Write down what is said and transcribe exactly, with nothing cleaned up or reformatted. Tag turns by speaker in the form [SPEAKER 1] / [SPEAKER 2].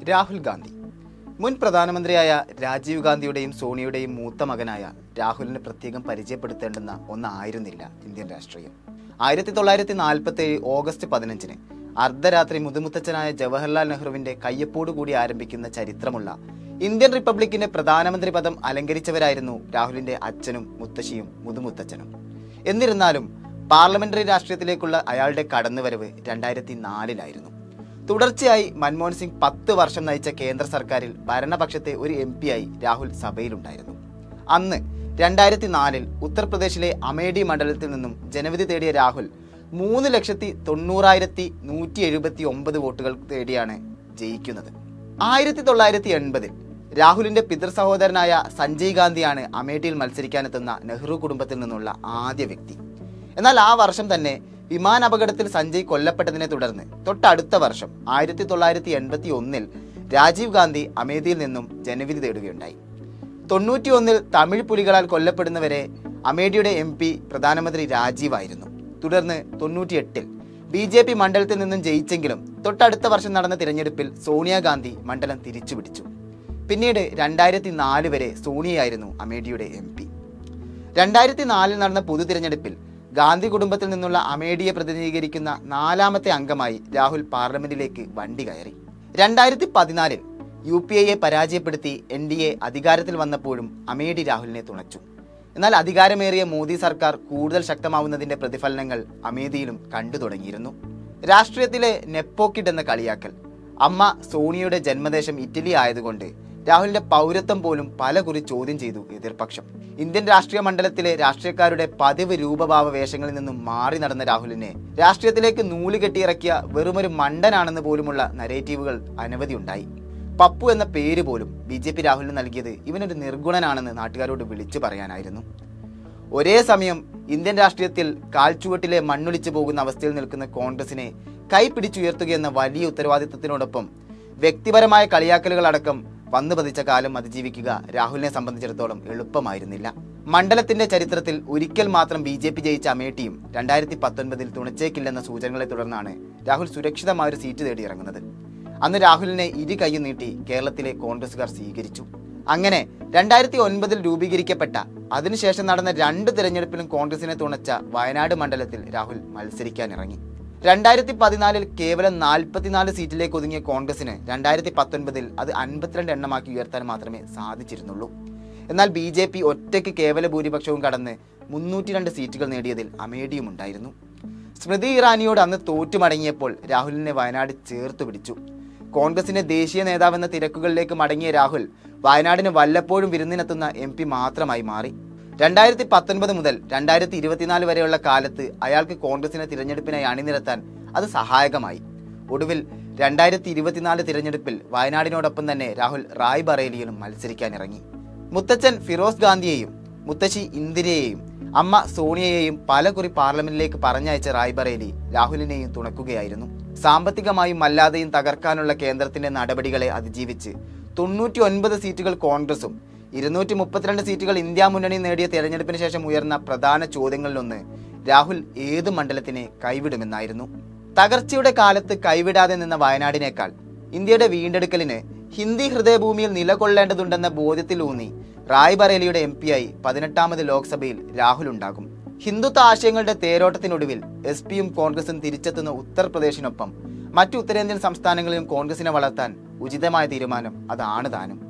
[SPEAKER 1] രാഹുൽ ഗാന്ധി മുൻ പ്രധാനമന്ത്രിയായ രാജീവ് ഗാന്ധിയുടെയും സോണിയുടെയും മൂത്ത മകനായ രാഹുലിന് പ്രത്യേകം പരിചയപ്പെടുത്തേണ്ടുന്ന ഒന്നായിരുന്നില്ല ഇന്ത്യൻ രാഷ്ട്രീയം. ആയിരത്തി തൊള്ളായിരത്തി നാൽപ്പത്തി ഏഴ് ഓഗസ്റ്റ് പതിനഞ്ചിന് അർദ്ധരാത്രി മുതുമുത്തച്ഛനായ ജവഹർലാൽ നെഹ്റുവിന്റെ കയ്യൊപ്പോടുകൂടി ആരംഭിക്കുന്ന ചരിത്രമുള്ള ഇന്ത്യൻ റിപ്പബ്ലിക്കിന്റെ പ്രധാനമന്ത്രി പദം അലങ്കരിച്ചവരായിരുന്നു രാഹുലിന്റെ അച്ഛനും മുത്തശ്ശിയും മുതുമുത്തച്ഛനും. എന്നിരുന്നാലും പാർലമെന്ററി രാഷ്ട്രീയത്തിലേക്കുള്ള അയാളുടെ കടന്നുവരവ് രണ്ടായിരത്തി നാലിലായിരുന്നു. തുടർച്ചയായി മൻമോഹൻ സിംഗ് പത്ത് വർഷം നയിച്ച കേന്ദ്ര സർക്കാരിൽ ഭരണപക്ഷത്തെ ഒരു എം പി ആയി രാഹുൽ സഭയിലുണ്ടായിരുന്നു. അന്ന് രണ്ടായിരത്തി നാലിൽ ഉത്തർപ്രദേശിലെ അമേഠി മണ്ഡലത്തിൽ നിന്നും ജനവിധി തേടിയ രാഹുൽ മൂന്ന് ലക്ഷത്തി തൊണ്ണൂറായിരത്തി നൂറ്റി എഴുപത്തി ഒമ്പത് വോട്ടുകൾ തേടിയാണ് ജയിക്കുന്നത്. ആയിരത്തി തൊള്ളായിരത്തി എൺപതിൽ രാഹുലിന്റെ പിതൃ സഹോദരനായ സഞ്ജയ് ഗാന്ധിയാണ് അമേഠിയിൽ മത്സരിക്കാനെത്തുന്ന നെഹ്റു കുടുംബത്തിൽ നിന്നുള്ള ആദ്യ വ്യക്തി. എന്നാൽ ആ വർഷം തന്നെ വിമാന അപകടത്തിൽ സഞ്ജയ് കൊല്ലപ്പെട്ടതിനെ തുടർന്ന് തൊട്ടടുത്ത വർഷം ആയിരത്തി തൊള്ളായിരത്തി എൺപത്തി ഒന്നിൽ രാജീവ് ഗാന്ധി അമേഠിയിൽ നിന്നും ജനവിധി തേടുകയുണ്ടായി. തൊണ്ണൂറ്റി ഒന്നിൽ തമിഴ് പുലികളാൽ കൊല്ലപ്പെടുന്നവരെ അമേഠിയുടെ എം പി പ്രധാനമന്ത്രി രാജീവ് ആയിരുന്നു. തുടർന്ന് തൊണ്ണൂറ്റിയെട്ടിൽ ബി ജെ പി മണ്ഡലത്തിൽ നിന്നും ജയിച്ചെങ്കിലും തൊട്ടടുത്ത വർഷം നടന്ന തിരഞ്ഞെടുപ്പിൽ സോണിയാഗാന്ധി മണ്ഡലം തിരിച്ചുപിടിച്ചു. പിന്നീട് രണ്ടായിരത്തി നാല് വരെ സോണിയയായിരുന്നു അമേഠിയുടെ എം പി. രണ്ടായിരത്തി നാലിൽ നടന്ന പൊതു തിരഞ്ഞെടുപ്പിൽ ഗാന്ധി കുടുംബത്തിൽ നിന്നുള്ള അമേഠിയെ പ്രതിനിധീകരിക്കുന്ന നാലാമത്തെ അംഗമായി രാഹുൽ പാർലമെന്റിലേക്ക് വണ്ടി കയറി. രണ്ടായിരത്തി പതിനാലിൽ യു പി എയെ പരാജയപ്പെടുത്തി എൻ ഡി എ അധികാരത്തിൽ വന്നപ്പോഴും അമേഠി രാഹുലിനെ തുണച്ചു. എന്നാൽ അധികാരമേറിയ മോദി സർക്കാർ കൂടുതൽ ശക്തമാവുന്നതിന്റെ പ്രതിഫലനങ്ങൾ അമേഠിയിലും കണ്ടു തുടങ്ങിയിരുന്നു. രാഷ്ട്രീയത്തിലെ നെപ്പോക്കിഡ് എന്ന കളിയാക്കൽ, അമ്മ സോണിയയുടെ ജന്മദേശം ഇറ്റലി ആയതുകൊണ്ട് രാഹുലിന്റെ പൗരത്വം പോലും പലകുറി ചോദ്യം ചെയ്തു എതിർപക്ഷം. ഇന്ത്യൻ രാഷ്ട്രീയ മണ്ഡലത്തിലെ രാഷ്ട്രീയക്കാരുടെ പതിവ് രൂപഭാവ വേഷങ്ങളിൽ നിന്നും മാറി നടന്ന രാഹുലിനെ രാഷ്ട്രീയത്തിലേക്ക് നൂല് കെട്ടിയിറക്കിയ വെറുമൊരു മണ്ടനാണെന്ന് പോലുമുള്ള നരേറ്റീവുകൾ അനവധി ഉണ്ടായി. പപ്പു എന്ന പേര് പോലും ബി ജെ പി രാഹുലിന് നൽകിയത് ഇവനൊരു നിർഗുണനാണെന്ന് നാട്ടുകാരോട് വിളിച്ചു പറയാനായിരുന്നു. ഒരേ സമയം ഇന്ത്യൻ രാഷ്ട്രീയത്തിൽ കാൽച്ചുവട്ടിലെ മണ്ണൊലിച്ചു പോകുന്ന അവസ്ഥയിൽ നിൽക്കുന്ന കോൺഗ്രസിനെ കൈപിടിച്ചുയർത്തുകയെന്ന വലിയ ഉത്തരവാദിത്വത്തിനോടൊപ്പം വ്യക്തിപരമായ കളിയാക്കലുകളടക്കം വന്നു പതിച്ച കാലം അതിജീവിക്കുക രാഹുലിനെ സംബന്ധിച്ചിടത്തോളം എളുപ്പമായിരുന്നില്ല. മണ്ഡലത്തിന്റെ ചരിത്രത്തിൽ ഒരിക്കൽ മാത്രം ബി ജെ പി ജയിച്ച അമേഠിയും രണ്ടായിരത്തി പത്തൊൻപതിൽ തുണച്ചേക്കില്ലെന്ന സൂചനകളെ തുടർന്നാണ് രാഹുൽ സുരക്ഷിതമായ ഒരു സീറ്റ് തേടി ഇറങ്ങുന്നത്. അന്ന് രാഹുലിനെ ഇരു കൈയും നീട്ടി കേരളത്തിലെ കോൺഗ്രസുകാർ സ്വീകരിച്ചു. അങ്ങനെ രണ്ടായിരത്തി ഒൻപതിൽ രൂപീകരിക്കപ്പെട്ട അതിനുശേഷം നടന്ന രണ്ട് തിരഞ്ഞെടുപ്പിലും കോൺഗ്രസിനെ തുണച്ച വയനാട് മണ്ഡലത്തിൽ രാഹുൽ മത്സരിക്കാനിറങ്ങി. രണ്ടായിരത്തി പതിനാലിൽ കേവലം നാൽപ്പത്തിനാല് സീറ്റിലേക്ക് ഒതുങ്ങിയ കോൺഗ്രസിന് രണ്ടായിരത്തി പത്തൊൻപതിൽ അത് അൻപത്തിരണ്ട് എണ്ണമാക്കി ഉയർത്താൻ മാത്രമേ സാധിച്ചിരുന്നുള്ളൂ. എന്നാൽ ബി ജെ പി ഒറ്റയ്ക്ക് കേവല ഭൂരിപക്ഷവും കടന്ന് മുന്നൂറ്റി രണ്ട് സീറ്റുകൾ നേടിയതിൽ അമേഠിയും ഉണ്ടായിരുന്നു. സ്മൃതി ഇറാനിയോട് അന്ന് തോറ്റുമടങ്ങിയപ്പോൾ രാഹുലിനെ വയനാട് ചേർത്തു പിടിച്ചു. കോൺഗ്രസിന്റെ ദേശീയ നേതാവെന്ന തിരക്കുകളിലേക്ക് മടങ്ങിയ രാഹുൽ വയനാടിന് വല്ലപ്പോഴും വിരുന്നിനെത്തുന്ന എം പി മാത്രമായി മാറി. രണ്ടായിരത്തി പത്തൊൻപത് മുതൽ രണ്ടായിരത്തി ഇരുപത്തിനാല് വരെയുള്ള കാലത്ത് അയാൾക്ക് കോൺഗ്രസിനെ തിരഞ്ഞെടുപ്പിനായി അണിനിരത്താൻ അത് സഹായകമായി. ഒടുവിൽ രണ്ടായിരത്തി ഇരുപത്തിനാല് തിരഞ്ഞെടുപ്പിൽ വയനാടിനോടൊപ്പം തന്നെ രാഹുൽ റായ്ബറേലിയിലും മത്സരിക്കാനിറങ്ങി. മുത്തച്ഛൻ ഫിറോസ് ഗാന്ധിയെയും മുത്തശ്ശി ഇന്ദിരയെയും അമ്മ സോണിയയെയും പലകുറി പാർലമെന്റിലേക്ക് പറഞ്ഞയച്ച റായ്ബറേലി രാഹുലിനെയും തുണക്കുകയായിരുന്നു. സാമ്പത്തികമായും അല്ലാതെയും തകർക്കാനുള്ള കേന്ദ്രത്തിന്റെ നടപടികളെ അതിജീവിച്ച് തൊണ്ണൂറ്റി ഒൻപത് സീറ്റുകൾ കോൺഗ്രസും ഇരുന്നൂറ്റി മുപ്പത്തിരണ്ട് സീറ്റുകൾ ഇന്ത്യ മുന്നണി നേടിയ തെരഞ്ഞെടുപ്പിന് ശേഷം ഉയർന്ന പ്രധാന ചോദ്യങ്ങളിലൊന്ന് രാഹുൽ ഏത് മണ്ഡലത്തിനെ കൈവിടുമെന്നായിരുന്നു. തകർച്ചയുടെ കാലത്ത് കൈവിടാതെ നിന്ന വയനാടിനേക്കാൾ ഇന്ത്യയുടെ വീണ്ടെടുക്കലിന് ഹിന്ദി ഹൃദയഭൂമിയിൽ നിലകൊള്ളേണ്ടതുണ്ടെന്ന ബോധ്യത്തിലൂന്നി റായ്ബറേലിയുടെ എം പി ആയി പതിനെട്ടാമത് ലോക്സഭയിൽ രാഹുൽ ഉണ്ടാകും. ഹിന്ദുത്വ ആശയങ്ങളുടെ തേരോട്ടത്തിനൊടുവിൽ എസ് പിയും കോൺഗ്രസും തിരിച്ചെത്തുന്ന ഉത്തർപ്രദേശിനൊപ്പം മറ്റു ഉത്തരേന്ത്യൻ സംസ്ഥാനങ്ങളിലും കോൺഗ്രസിനെ വളർത്താൻ ഉചിതമായ തീരുമാനം അതാണ് താനും.